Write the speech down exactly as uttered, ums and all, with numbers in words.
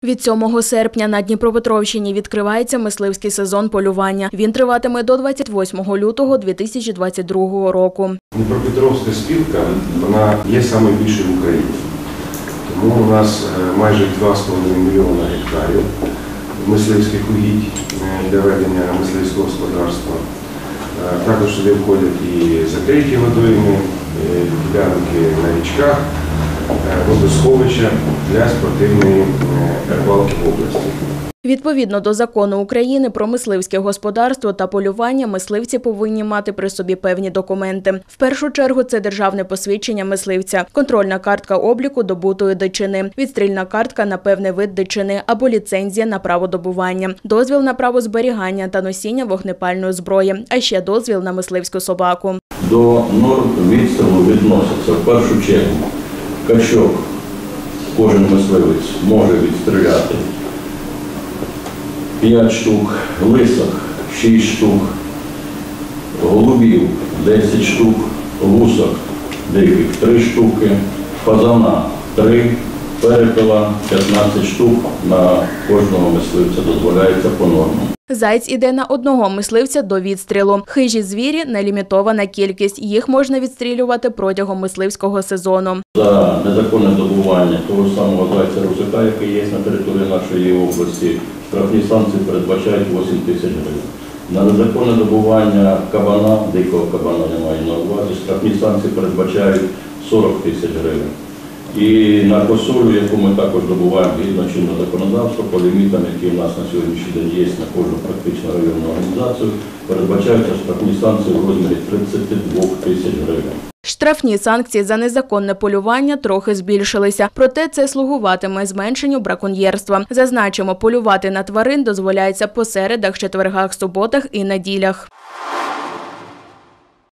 Від сьомого серпня на Дніпропетровщині відкривається мисливський сезон полювання. Він триватиме до двадцять восьмого лютого дві тисячі двадцять другого року. Дніпропетровська спілка, вона є найбільшою в Україні. Тому у нас майже два з половиною мільйона гектарів мисливських угідь для ведення мисливського господарства. Також сюди входять і закриті водойми, ділянки на річках, водосховища для спортивної рибалки в області. Відповідно до Закону України про мисливське господарство та полювання, мисливці повинні мати при собі певні документи. В першу чергу це державне посвідчення мисливця, контрольна картка обліку добутої дичини, відстрільна картка на певний вид дичини або ліцензія на право добування, дозвіл на право зберігання та носіння вогнепальної зброї, а ще дозвіл на мисливську собаку. До норм відстрілу відносяться в першу чергу качок. Кожен мисливець може відстріляти п'ять штук, лисок шість штук, голубів десять штук, гусок диких три штуки, фазана три, перепела п'ятнадцять штук на кожного мисливця дозволяється по нормам. Зайць іде на одного мисливця до відстрілу. Хижі звірі – нелімітована кількість. Їх можна відстрілювати протягом мисливського сезону. За незаконне добування того самого зайця-русака, який є на території нашої області, штрафні санкції передбачають вісім тисяч гривень. На незаконне добування кабана, дикого кабана я маю на увазі, штрафні санкції передбачають сорок тисяч гривень. І на косулю, яку ми також добуваємо згідно чинного законодавства, по лімітам, які в нас на сьогоднішній день є на кожну практично районну організацію, передбачаються штрафні санкції в розмірі тридцяти двох тисяч гривень. Штрафні санкції за незаконне полювання трохи збільшилися, проте це слугуватиме зменшенню браконьєрства. Зазначимо, полювати на тварин дозволяється по середах, четвергах, суботах і неділях.